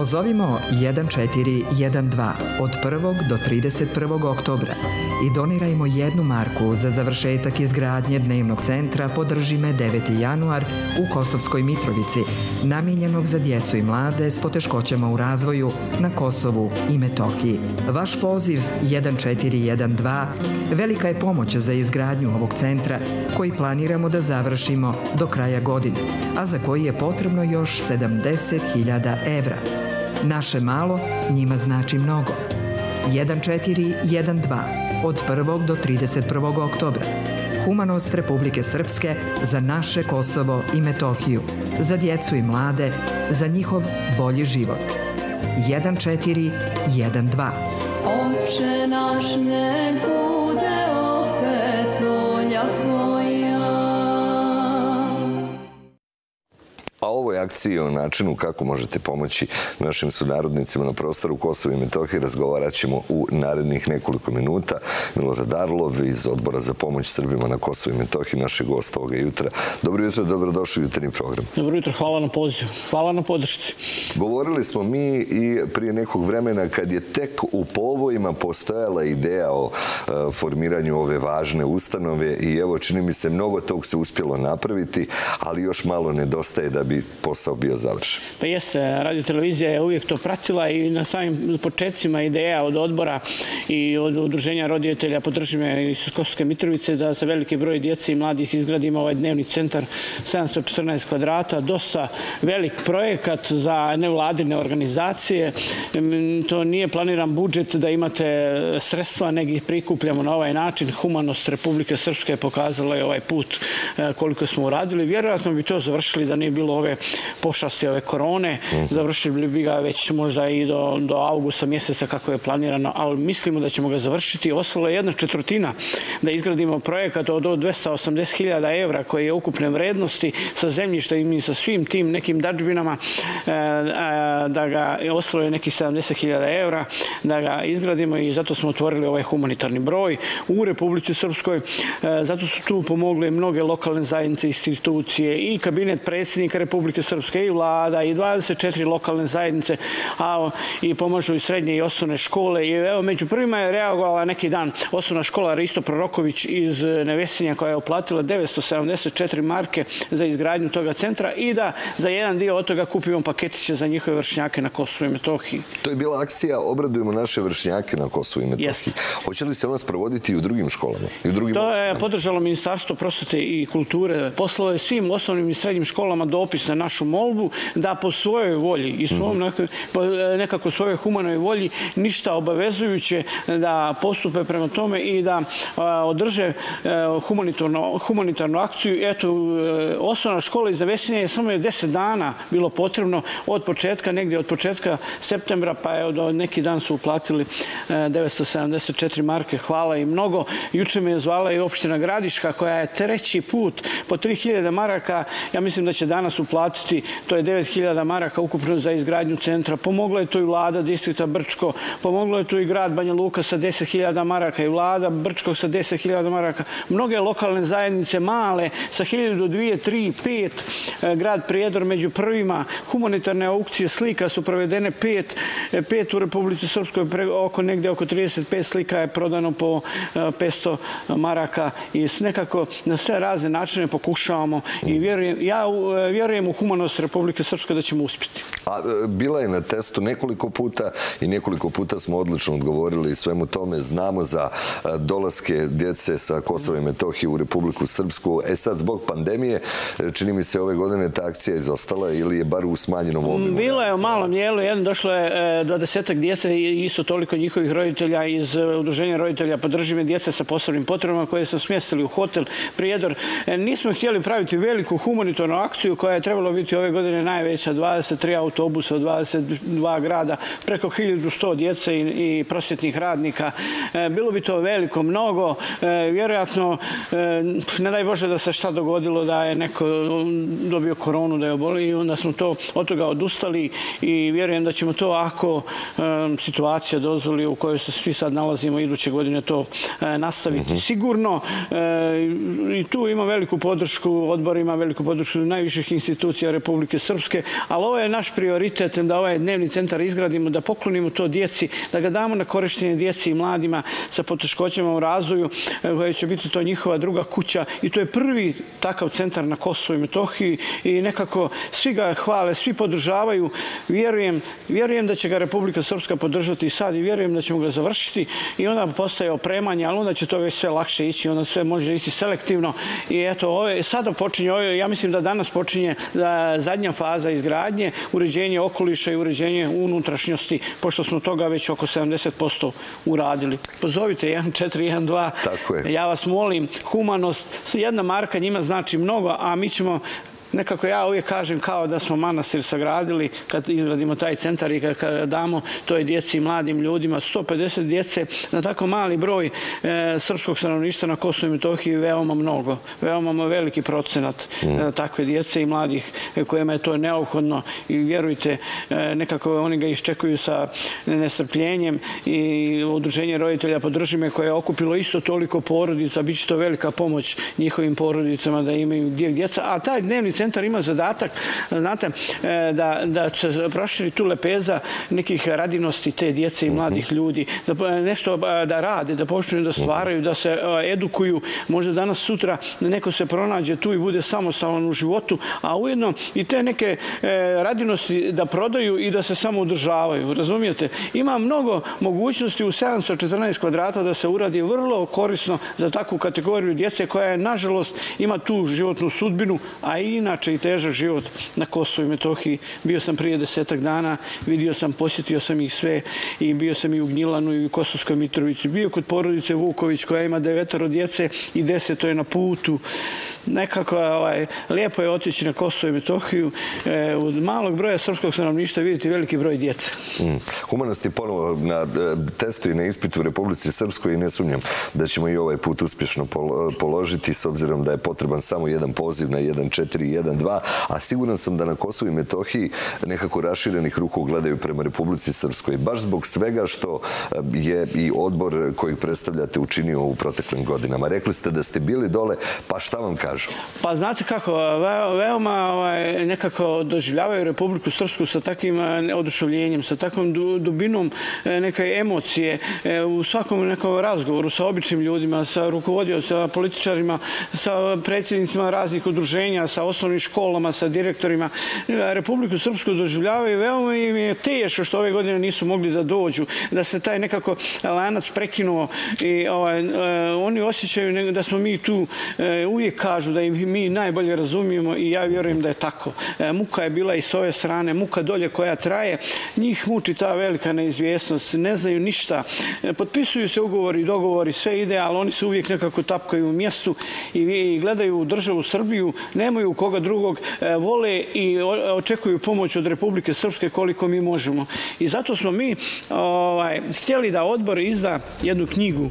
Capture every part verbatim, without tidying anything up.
Pozovimo jedan četiri jedan dva od prvog do trideset prvog oktobra i donirajmo jednu marku za završetak izgradnje dnevnog centra Podrži me deveti januar u Kosovskoj Mitrovici, namijenjenog za djecu i mlade s poteškoćama u razvoju na Kosovu i Metohiji. Vaš poziv jedan četiri jedan dva velika je pomoć za izgradnju ovog centra koji planiramo da završimo do kraja godine, a za koji je potrebno još sedamdeset hiljada evra. Naše malo njima znači mnogo. jedan četiri jedan dva od prvog do trideset prvog oktobra. Humanost Republike Srpske za naše Kosovo i Metohiju, za djecu i mlade, za njihov bolji život. jedan četiri jedan dva. Oče naš, nek bude opet volja tvoja. A ovoj akciji o načinu kako možete pomoći našim sunarodnicima na prostoru Kosova i Metohije razgovarat ćemo u narednih nekoliko minuta. Milorad Arlov iz Odbora za pomoć Srbima na Kosovu i Metohiji, našeg gosta ovoga jutra. Dobro jutro, dobrodošli u jutarnji program. Dobro jutro, hvala na pozivu. Hvala na podršci. Govorili smo mi i prije nekog vremena kad je tek u povojima postojala ideja o uh, formiranju ove važne ustanove i evo čini mi se mnogo tog se uspjelo napraviti, ali još malo nedostaje da bi posao bio završen. Pa jeste, radiotelevizija je uvijek to pratila i na samim početcima ideja od odbora i od udruženja roditelja Podrži me iz Kosovske Mitrovice da za veliki broj djece i mladih izgradimo ovaj dnevni centar sedamsto četrnaest kvadrata, dosta velik projekat za nevladine organizacije. To nije planiran budžet da imate sredstva, nego ih prikupljamo na ovaj način. Humanost Republike Srpske je pokazala i ovaj put koliko smo uradili. Vjerojatno bi to završili da nije bilo ove pošasti, ove korone. Završili bi ga već možda i do, do augusta mjeseca kako je planirano, ali mislimo da ćemo ga završiti. Ostalo je jedna četvrtina da izgradimo projekat od dvesta osamdeset hiljada evra koji je ukupne vrednosti sa zemljištem i sa svim tim nekim dažbinama, da ga ostalo je nekih sedamdeset hiljada evra da ga izgradimo i zato smo otvorili ovaj humanitarni broj u Republici Srpskoj. Zato su tu pomogle mnoge lokalne zajednice, institucije i kabinet predsjednika Republike Srpske i vlada i dvadeset četiri lokalne zajednice, a i pomažu i srednje i osnovne škole. I evo, među prvima je reagovala neki dan osnovna škola Risto Proroković iz Nevesinja koja je uplatila devetsto sedamdeset četiri marke za izgradnju toga centra i da za jedan dio od toga kupimo paketiće za njihove vršnjake na Kosovu i Metohiji. To je bila akcija Obradujemo naše vršnjake na Kosovu i Metohiji. Hoće li se ona sprovoditi i u drugim školama? I u drugim to je podržalo Ministarstvo prosvete i kulture. Poslalo je svim osnovnim i srednjim školama dopis na našu molbu da po svojoj volji i svom, nekako svojoj humanoj volji ništa obavezujuće da postupe prema tome i da održe humanitarnu akciju. Eto, osnovna škola iz Nevesinja je samo deset dana bilo potrebno od početka, negdje od početka septembra, pa evo do neki dan su uplatili devetsto sedamdeset četiri marke. Hvala im mnogo. Juče me je zvala i opština Gradiška koja je treći put po tri hiljade maraka. Ja mislim da će danas uplatiti, to je devet hiljada maraka ukupno za izgradnju centra. Pomogla je to i vlada distrikta Brčko, pomogla je to i grad Banja Luka sa deset hiljada maraka i vlada Brčkog sa deset hiljada maraka. Mnoge lokalne zajednice male sa hiljadu, dvije, tri, pet, grad Prijedor među prvima. Humanitarne aukcije slika su provedene pet, pet u Republici Srpskoj, oko negdje oko trideset pet slika je prodano po petsto maraka i nekako na sve razne načine pokušavamo i vjerujem, ja vjerujem u humanost Republike Srpske da ćemo uspjeti. A bila je na testu nekoliko puta i nekoliko puta smo odlično odgovorili svemu tome. Znamo za dolaske djece sa Kosova i Metohije u Republiku Srpsku. E sad, zbog pandemije, čini mi se ove godine ta akcija izostala ili je bar u smanjenom obimu? Bilo je u malom dijelu. Jedan došlo je dvadesetak djece i isto toliko njihovih roditelja iz udruženja roditelja Podrži me djece sa posebnim potrebama koje su smjestili u hotel Prijedor. Nismo htjeli praviti veliku humanitarnu akciju koja je trebala biti ove godine najveća, dvadeset tri autobusa u dvadeset dva grada, preko hiljadu sto djece i, i prosvjetnih radnika. E, bilo bi to veliko, mnogo. E, vjerojatno, e, ne daj Bože da se šta dogodilo, da je neko dobio koronu, da je obolio i onda smo to od toga odustali i vjerujem da ćemo to ako e, situacija dozvoli u kojoj se svi sad nalazimo iduće godine to e, nastaviti. Mm-hmm. Sigurno e, i tu ima veliku podršku, odbor ima veliku podršku najviših institucija institucija Republike Srpske, ali ovo je naš prioritet da ovaj dnevni centar izgradimo, da poklonimo to djeci, da ga damo na korištenje djeci i mladima sa poteškoćama u razvoju, koja će biti to njihova druga kuća i to je prvi takav centar na Kosovu i Metohiji i nekako svi ga hvale, svi podržavaju. Vjerujem, vjerujem da će ga Republika Srpska podržati i sad i vjerujem da ćemo ga završiti i onda postaje opremanje, ali onda će to već sve lakše ići, onda sve može ići selektivno i eto, ove, sada počinje, ove, ja mislim da danas počinje da zadnja faza izgradnje, uređenje okoliša i uređenje unutrašnjosti, pošto smo toga već oko sedamdeset posto uradili. Pozovite jedan četiri jedan dva, ja vas molim, humanost, jedna marka njima znači mnogo, a mi ćemo nekako ja uvijek kažem kao da smo manastir sagradili kad izgradimo taj centar i kad damo toj djeci i mladim ljudima sto pedeset djece na tako mali broj e, srpskog stanovništva na Kosovu i Metohiji veoma mnogo, veoma veliki procenat mm. e, takve djece i mladih e, kojima je to neophodno i vjerujte e, nekako oni ga iščekuju sa nestrpljenjem i udruženje roditelja Podrži me koje je okupilo isto toliko porodica, bit će to velika pomoć njihovim porodicama da imaju gdje djeca, a taj dnevni centar ima zadatak, znate, da, da se proširi tu lepeza nekih radinosti te djece i mladih ljudi, da nešto da rade, da počnu da stvaraju, da se edukuju, možda danas sutra neko se pronađe tu i bude samostalan u životu, a ujedno i te neke radinosti da prodaju i da se samo udržavaju, razumijete? Ima mnogo mogućnosti u sedamsto četrnaest kvadrata da se uradi vrlo korisno za takvu kategoriju djece koja je, nažalost, ima tu životnu sudbinu, a i inače i težak život na Kosovu i Metohiji. Bio sam prije desetak dana, vidio sam, posjetio sam ih sve i bio sam i u Gnjilanu i u Kosovskoj Mitrovici. Bio kod porodice Vuković koja ima devetoro djece i deseto je na putu. Nekako ovaj, lijepo je otići na Kosovo i Metohiju. E, od malog broja srpskog stanovništva vidjeti veliki broj djece. Mm. Humanost je ponovo na testu i na ispitu u Republici Srpskoj i ne sumnjam da ćemo i ovaj put uspješno položiti s obzirom da je potreban samo jedan poziv na jedan četiri jedan dva, a siguran sam da na Kosovu i Metohiji nekako raširenih ruku gledaju prema Republici Srpskoj. Baš zbog svega što je i odbor kojeg predstavljate učinio u proteklim godinama. Rekli ste da ste bili dole, pa šta vam kažu? Pa znate kako, veoma ovaj, nekako doživljavaju Republiku Srpsku sa takvim oduševljenjem, sa takvom dubinom neke emocije u svakom nekom razgovoru sa običnim ljudima, sa rukovodiocima, sa političarima, sa predsjednicima raznih udruženja, sa osnovnim školama, sa direktorima. Republiku Srpsku doživljavaju, veoma im je teško što ove godine nisu mogli da dođu, da se taj nekako lanac prekinuo i ovaj, oni osjećaju da smo mi tu, uvijek kažu da ih mi najbolje razumijemo i ja vjerujem da je tako. Muka je bila i s ove strane, muka dolje koja traje, njih muči ta velika neizvjesnost, ne znaju ništa, potpisuju se ugovori, dogovori, sve ide, ali oni se uvijek nekako tapkaju u mjestu i gledaju u državu Srbiju, nemaju koga drugog, vole i očekuju pomoć od Republike Srpske koliko mi možemo. I zato smo mi ovaj, htjeli da odbor izda jednu knjigu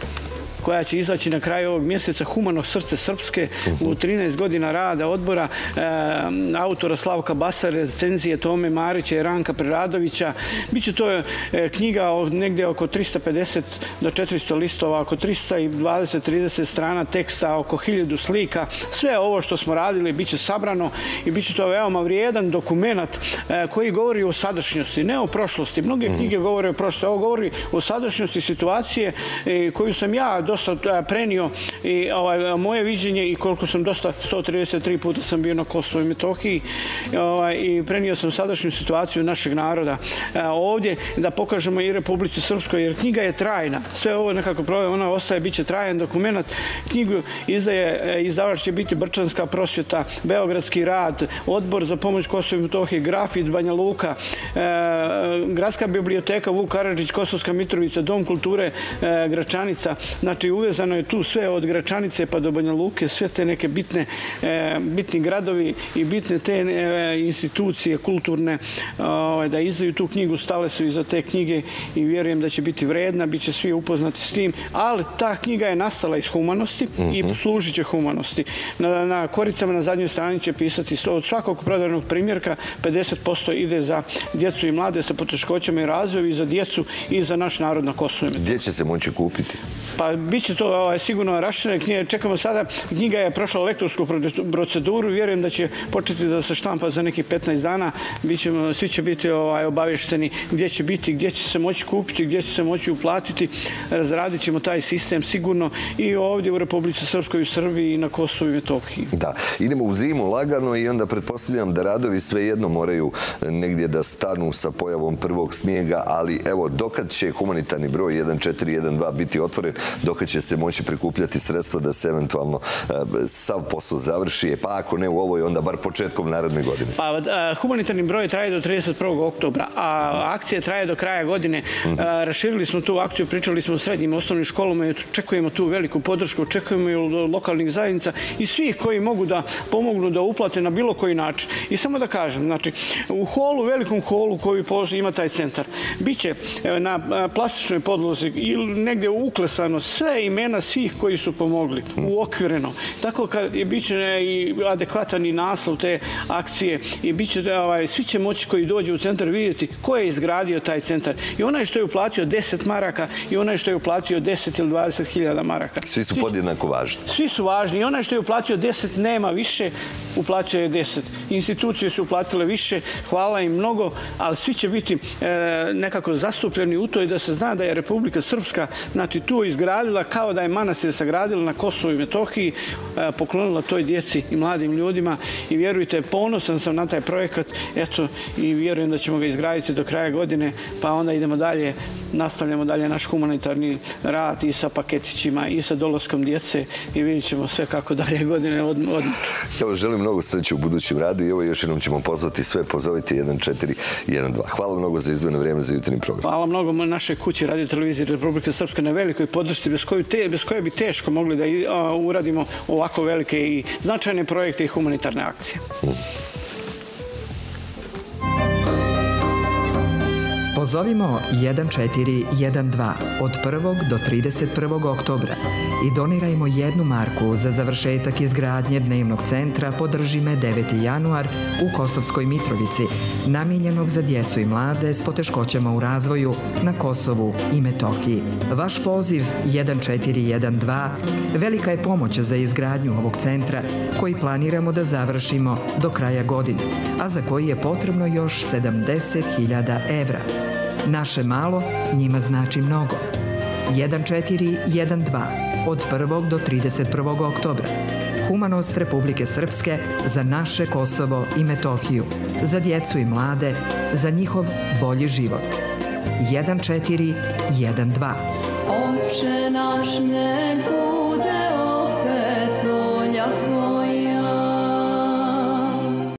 koja će izaći na kraju ovog mjeseca, Humano srce Srpske, u trinaest godina rada odbora, e, autora Slavka Basare, recenzije Tome Marića i Ranka Preradovića. Biće to e, knjiga od negdje oko trista pedeset do četiristo listova, oko trista dvadeset do trideset strana teksta, oko hiljadu slika. Sve ovo što smo radili biće sabrano i biće to veoma vrijedan dokument e, koji govori o sadašnjosti, ne o prošlosti. Mnoge knjige govore o prošlosti, ovo govori o sadašnjosti situacije e, koju sam ja dosta prenio i ovaj, moje viđenje i koliko sam dosta, sto trideset tri puta sam bio na Kosovu i Metohiji ovaj, i prenio sam sadašnju situaciju našeg naroda e, ovdje da pokažemo i Republici Srpskoj jer knjiga je trajna. Sve ovo nekako problem, ona ostaje, bit će trajan dokument. Knjigu izdaje, izdavač će biti Brčanska prosvjeta, Beogradski rad, Odbor za pomoć Kosovu i Metohiji, Grafit, Banja Luka, e, Gradska biblioteka Vuk Karadžić, Kosovska Mitrovica, Dom kulture e, Gračanica. Znači, uvezano je tu sve od Gračanice pa do Banja Luke, sve te neke bitne, e, bitni gradovi i bitne te e, institucije kulturne o, da izdaju tu knjigu, stale su iza te knjige i vjerujem da će biti vredna, bit će svi upoznati s tim, ali ta knjiga je nastala iz humanosti mm-hmm. i služit će humanosti. Na, na koricama na zadnjoj strani će pisati od svakog prodanog primjerka pedeset posto ide za djecu i mlade sa poteškoćama i razvoju i za djecu i za naš narod na Kosovu. Gdje će se moći kupiti? Pa Biće to ovaj, sigurno raširene knjige. Čekamo sada, knjiga je prošla lektorsku proceduru. Vjerujem da će početi da se štampa za nekih petnaest dana. Bićemo, svi će biti ovaj, obavješteni gdje će biti, gdje će se moći kupiti, gdje će se moći uplatiti. Razradit ćemo taj sistem sigurno i ovdje u Republici Srpskoj, u Srbiji i na Kosovu i Metohiji. Da, idemo u zimu lagano i onda pretpostavljam da radovi svejedno moraju negdje da stanu sa pojavom prvog snijega, ali evo, dokad će humanitarni broj jedan četiri jedan dva biti otvoren, dokad će se moći prikupljati sredstva da se eventualno sav posao završi, pa ako ne u ovoj, onda bar početkom naredne godine? Pa, humanitarni broj traje do trideset prvog oktobra, a akcija traje do kraja godine. Raširili smo tu akciju, pričali smo o srednjim osnovnim školama i očekujemo tu veliku podršku, očekujemo i od lokalnih zajednica i svih koji mogu da pomognu da uplate na bilo koji način. I samo da kažem, znači, u holu, velikom holu koji ima taj centar, bit će na plastičnoj podlozi ili negdje uklesano sve imena svih koji su pomogli, uokvireno. Tako kad je bit će i adekvatan i naslov te akcije i bit će, svi će moći koji dođe u centar vidjeti ko je izgradio taj centar. I onaj što je uplatio deset maraka i onaj što je uplatio deset ili dvadeset hiljada maraka. Svi su podjednako važni. Svi su važni. I onaj što je uplatio deset nema više, uplatio je deset. Institucije su uplatile više, hvala im mnogo, ali svi će biti nekako zastupljeni u to i da se zna da je Republika Srpska tu izgradila kao da je manastir sagradila na Kosovu i Metohiji, poklonila toj djeci i mladim ljudima i vjerujte, ponosan sam na taj projekat, eto, i vjerujem da ćemo ga izgraditi do kraja godine, pa onda idemo dalje, nastavljamo dalje naš humanitarni rad i sa paketićima i sa dolaskom djece i vidjet ćemo sve kako dalje godine odmiču. Evo, želim mnogo sreće u budućem radu i evo još jednom ćemo pozvati sve, pozovite jedan četiri jedan dva. Hvala mnogo za izdvojeno vrijeme za jutarnji program. Hvala mnogo našoj kući Radio Televizije Republike Srpske na velikoj podršci bez koje bi teško mogli da uradimo ovako velike i značajne projekte i humanitarne akcije. Pozovimo jedan četiri jedan dva od prvog do trideset prvog oktobra i donirajmo jednu marku za završetak izgradnje dnevnog centra Podrži me deveti januar u Kosovskoj Mitrovici, namijenjenog za djecu i mlade s poteškoćama u razvoju na Kosovu i Metohiji. Vaš poziv jedan četiri jedan dva velika je pomoć za izgradnju ovog centra koji planiramo da završimo do kraja godine, a za koji je potrebno još sedamdeset hiljada evra. Naše malo njima znači mnogo. jedan četiri jedan dva od prvog do trideset prvog oktobra. Humanost Republike Srpske za naše Kosovo i Metohiju, za djecu i mlade, za njihov bolji život. jedan četiri jedan dva. Oče naš nego